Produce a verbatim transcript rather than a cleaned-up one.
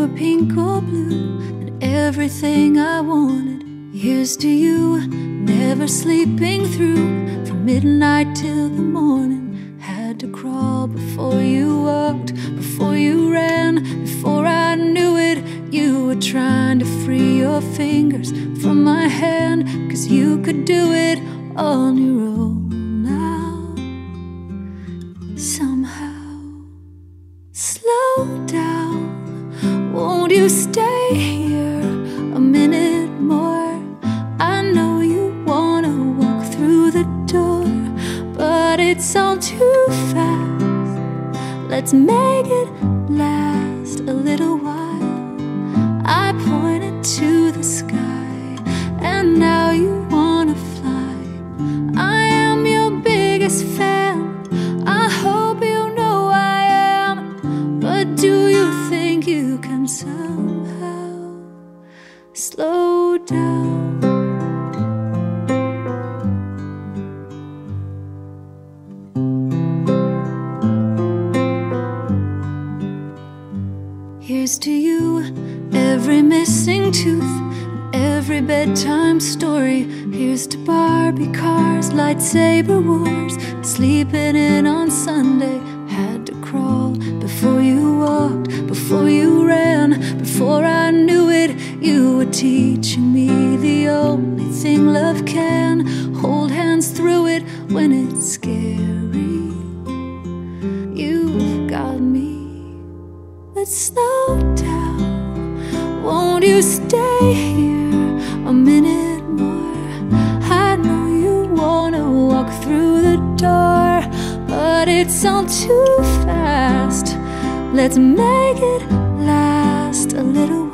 were pink or blue, and everything I wanted. Here's to you, never sleeping through, from midnight till the morning. Had to crawl before you walked, before you ran. Before I knew it, you were trying to free your fingers from my hand, 'cause you could do it on your own now. Somehow, slow down, won't you stay here a minute more? I know you wanna walk through the door, but it's all too fast. Let's make it last a little while. I pointed to the sky, and now you wanna fly. I am your biggest fan, I hope you know I am. But do you think you can somehow slow down? Here's to you, every missing tooth, every bedtime story. Here's to Barbie cars, lightsaber wars, sleeping in on Sunday. Had to crawl before you walked, before you ran. Before I knew it, you were teaching me the only thing love can. Hold hands through it when it's scary. You've got me. Let's slow down, won't you stay here a minute more? I know you wanna walk through the door, but it's all too fast. Let's make it last a little while.